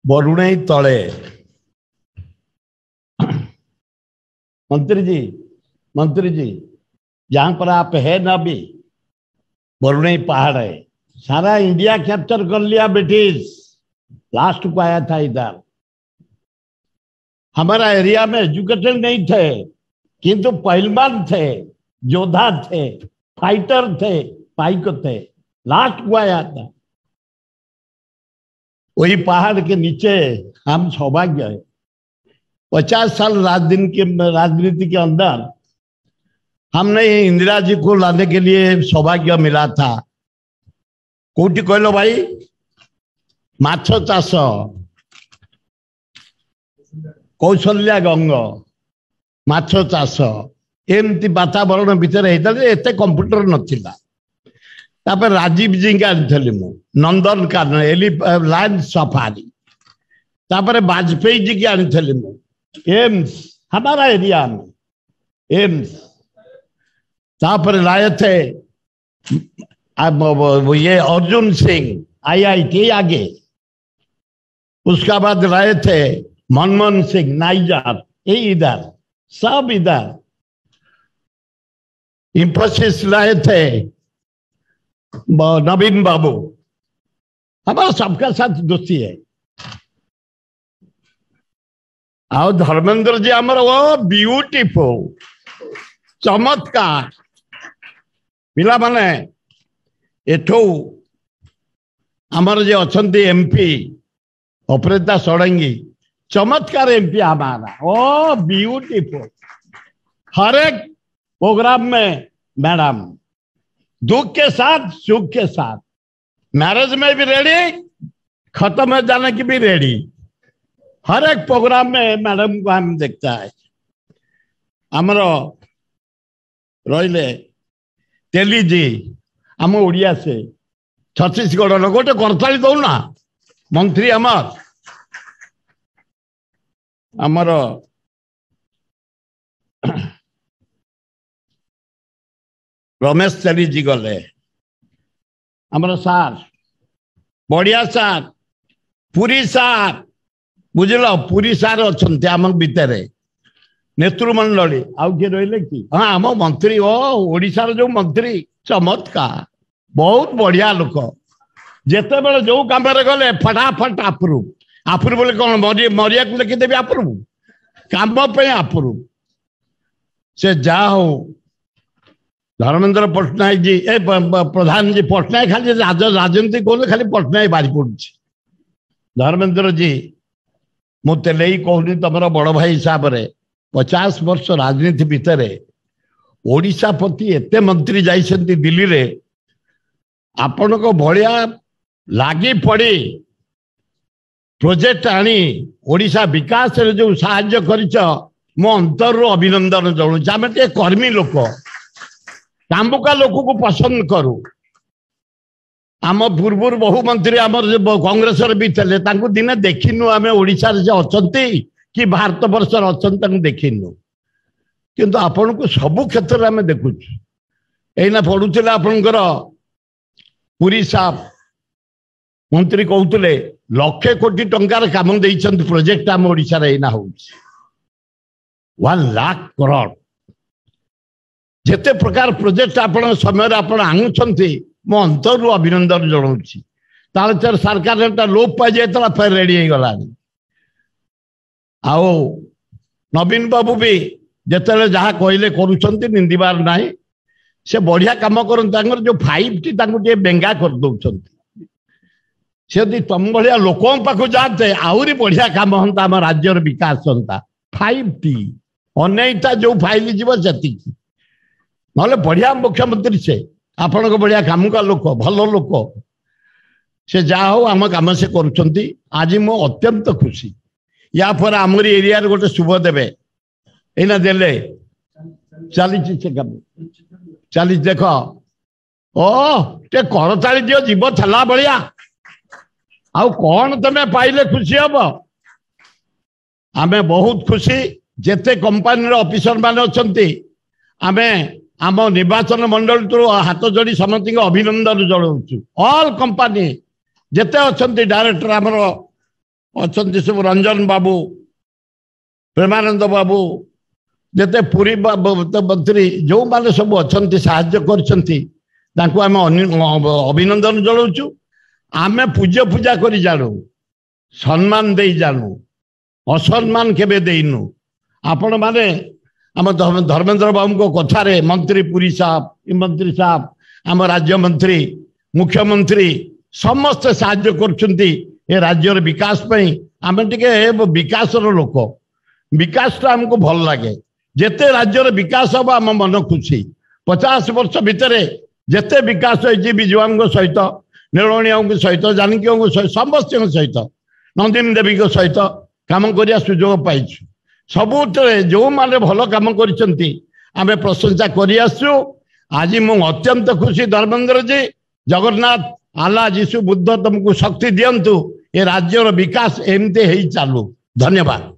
बरुणई तले मंत्री जी जहां पर आप है ना भी बरुणई पहाड़ है, सारा इंडिया कैप्चर कर लिया ब्रिटिश, लास्ट को आया था इधर। हमारा एरिया में एजुकेटेड नहीं थे किंतु पहलवान थे, योद्धा थे, फाइटर थे, पाइक थे, लास्ट को आया था। वही पहाड़ के नीचे हम सौभाग्य है। 50 साल राजनीति के अंदर हमने इंदिरा जी को लाने के लिए सौभाग्य मिला था। कोटी कहलो भाई माछ चाष, कौशल्या गंग, माछ चाष एमती वातावरण भितर एते कंप्यूटर नथिला। तापर राजीव जी के आनी मु नंदन कानन लाइन सफारी, तापर वाजपेयी जी की आनी मु एम्स, हमारा एरिया में एम्स, तापर लाए थे ये अर्जुन सिंह IIT आगे, उसका बाद लाए थे मनमोहन सिंह नाइजर, ये इधर सब इधर। इंफोसिस लाए थे नवीन बाबू, हमारा सबका साथ दोस्ती है। और धर्मेंद्र जी हमारा वो ब्यूटीफुल चमत्कार पिला माने एठो आमर जे अछंती MP अपराजिता षडंगी, चमत्कार MP हमारा, ओ ब्यूटीफुल। हर एक प्रोग्राम में मैडम दुख के साथ सुख के साथ, मैरिज में भी रेडी, खत्म हो जाने की भी रेडी, हर एक प्रोग्राम में मैडम को हम देखता है। आमर रहिले तेली जी आम ओडिया से छत्तीसगढ़ गोटे करताली दौना मंत्री आमर रमेश तेली जी गले, आमर सार बढ़िया सार पुरी सार बुझल, पुरी सार अच्छा आम भितर नेतृमंडली आउ किए रही कि हाँ आम मंत्री ओडिशार जो मंत्री चमत्कार बहुत बढ़िया लोक, जिते बड़े जो कम गले फटाफट आप्रूव बोले कौन मरिया को लिखिदेवी आप्रूव काम आप्रूव से जा हो। धर्मेंद्र पट्टनायक जी प्रधान जी पट्टनायक खाली राजनीति कहते खाली पट्टनायक बारी पड़ू। धर्मेंद्र जी मुझे कहनी तुम बड़ भाई हिसाब से 50 वर्ष राजनीति भितर ओडिशा प्रति एते मंत्री जाइछन्ति दिल्ली रे, आपण को भलिया लागी पड़ी प्रोजेक्ट आनी ओडिशा विकास रे जो साहाय्य करिछ मो अंतर अभिनंदन जणाउछ। आमे ते कर्मी लोक कामुका लोक को पसंद करू। आम पूर्व बहु मंत्री आम कांग्रेस भी थे, दिने देखिनु आम ओडिशा रे अछंती कि भारत वर्ष अच्छा देखिनु, किंतु आपण को सबु क्षेत्र में देखु। एना पढ़ुले आपणकर पुरी साहब मंत्री कहते लक्षे कोटी टंकार काम देइछन्ति प्रोजेक्ट आम ओडिशा रे एना हो 1 लाख करोड़ जेते प्रकार प्रोजेक्ट आपण समय आपण आनुछन्ति मो अंतर अभिनंदन जणाउछि। तालचर सरकार लोप पाई जाता फिर रेडी हो गला। आओ नवीन बाबू भी जिते जहाँ कहले करुछन्ति निंदिबार नाही, से बढ़िया काम कर जो 5T टे बेंगा कर दौरान से यदि तुम भाया लोकों पाक जाते आहरी बढ़िया काम होता आम राज्यर विकास होता। 5T अनेकटा जो फाइल जीव से ना बढ़िया मुख्यमंत्री से आपण को बढ़िया काम का लोक भल लोक से जहा हो आम कम से करुँच। आज मो अत्यंत खुशी या पर आमरी एरिया गोटे शुभ देवे एना देले चली से कम चली देख ओ टे करताली दियो जीव थला बलिया आउ कौन तमे पाइले खुशी हम। आमे बहुत खुशी जेते कंपनी ऑफिसर मान अच्छी आमे आम निर्वाचन मंडल तो हाथ जोड़ी समस्त अभिनंदन जनाऊँ। ऑल कंपनी जेते अच्छा डायरेक्टर आमर अच्छा सब रंजन बाबू प्रेमानंद बाबू जिते पुरी मंत्री जो मैंने सब अच्छा साहाଯ୍य अभिनंदन जनाऊँ आमे पूज्य पूजा करी जानू सम्मान दे जानू असम्मान केबे देनु आपण माने आम धर्मेंद्र बाबू को कथारे मंत्री पुरी साहब आम राज्य मंत्री मुख्यमंत्री समस्त साहाय्य करछुंती ए राज्यर विकास पई आमे टिके विकास लोक विकास हमको भल लगे जेते राज्यर विकास हम आम मन खुशी 50 वर्ष भितर जेते विकास होती विजुआं सहित नीलमणिया सहित जानकी सहित समस्त सहित नंदिनी देवी सहित काम करने सुजोग पाई सबुत जो माने भल काम कर प्रशंसा कर आज मु अत्यंत खुशी धर्मेंद्र जी जगन्नाथ आल्ला जीशु बुद्ध तुमको शक्ति दिंतु ए राज्यर विकास एमती चलू धन्यवाद।